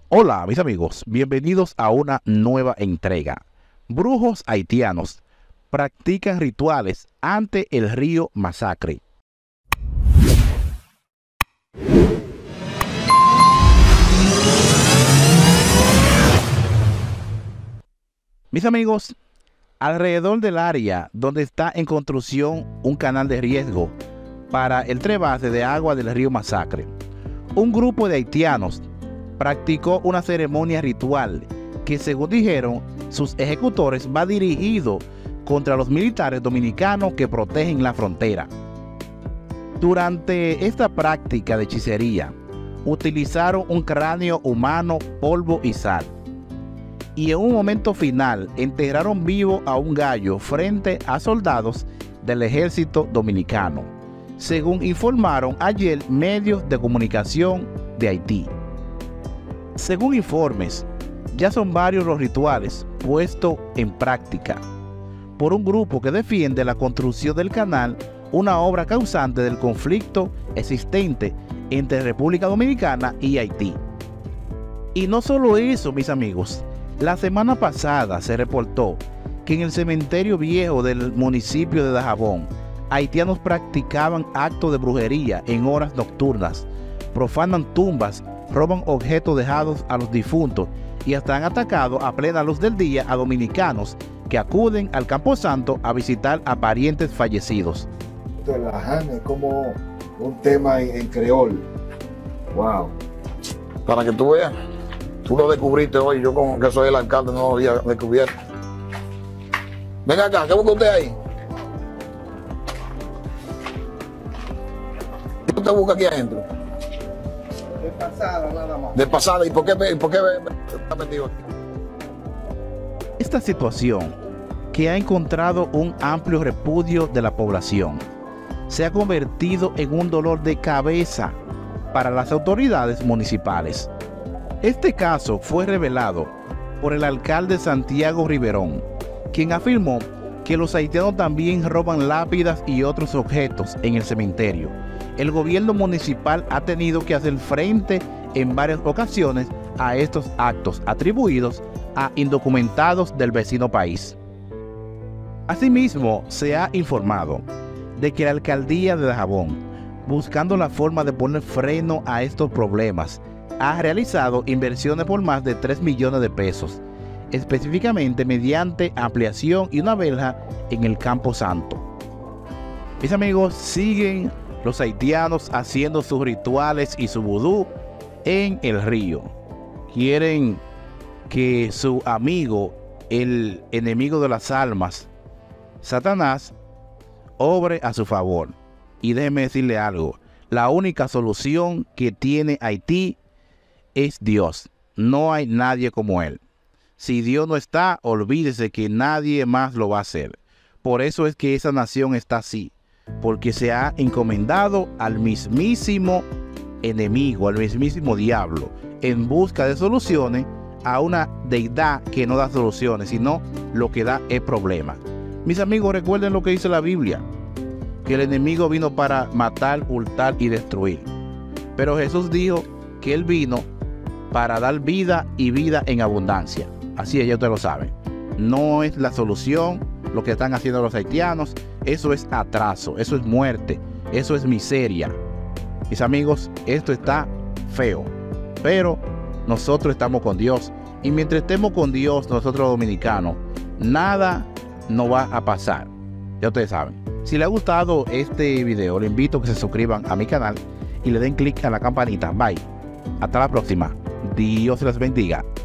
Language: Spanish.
Hola mis amigos, bienvenidos a una nueva entrega. Brujos haitianos practican rituales ante el río Masacre. Mis amigos, alrededor del área donde está en construcción un canal de riesgo para el trasvase de agua del río Masacre, un grupo de haitianos practicó una ceremonia ritual que, según dijeron sus ejecutores, va dirigido contra los militares dominicanos que protegen la frontera. Durante esta práctica de hechicería, utilizaron un cráneo humano, polvo y sal. Y en un momento final enterraron vivo a un gallo frente a soldados del ejército dominicano, según informaron ayer medios de comunicación de Haití. Según informes, ya son varios los rituales puestos en práctica por un grupo que defiende la construcción del canal, una obra causante del conflicto existente entre República Dominicana y Haití. Y no solo eso, mis amigos, la semana pasada se reportó que en el cementerio viejo del municipio de Dajabón, haitianos practicaban actos de brujería en horas nocturnas, profanan tumbas, roban objetos dejados a los difuntos y hasta han atacado a plena luz del día a dominicanos que acuden al Camposanto a visitar a parientes fallecidos. La Jana es como un tema en creol. Wow. Para que tú veas, tú lo descubriste hoy, yo como que soy el alcalde no lo había descubierto. Venga acá, ¿qué busca usted ahí? ¿Qué usted busca aquí adentro? De pasada nada más. De pasada, ¿y por qué está metido aquí? Esta situación, que ha encontrado un amplio repudio de la población, se ha convertido en un dolor de cabeza para las autoridades municipales. Este caso fue revelado por el alcalde Santiago Riverón, quien afirmó que los haitianos también roban lápidas y otros objetos en el cementerio. El gobierno municipal ha tenido que hacer frente en varias ocasiones a estos actos atribuidos a indocumentados del vecino país. Asimismo, se ha informado de que la alcaldía de Dajabón, buscando la forma de poner freno a estos problemas, ha realizado inversiones por más de 3 millones de pesos, específicamente mediante ampliación y una verja en el Camposanto. Mis amigos, siguen los haitianos haciendo sus rituales y su vudú en el río. Quieren que su amigo, el enemigo de las almas, Satanás, obre a su favor. Y déjeme decirle algo, la única solución que tiene Haití es Dios. No hay nadie como Él. Si Dios no está, olvídese que nadie más lo va a hacer. Por eso es que esa nación está así, porque se ha encomendado al mismísimo enemigo, al mismísimo diablo, en busca de soluciones a una deidad que no da soluciones, sino lo que da es problema. Mis amigos, recuerden lo que dice la Biblia, que el enemigo vino para matar, hurtar y destruir. Pero Jesús dijo que Él vino para dar vida y vida en abundancia. Así es, ya ustedes lo saben. No es la solución lo que están haciendo los haitianos. Eso es atraso, eso es muerte, eso es miseria. Mis amigos, esto está feo. Pero nosotros estamos con Dios. Y mientras estemos con Dios, nosotros los dominicanos, nada no va a pasar. Ya ustedes saben. Si les ha gustado este video, les invito a que se suscriban a mi canal y le den clic a la campanita. Bye. Hasta la próxima. Dios les bendiga.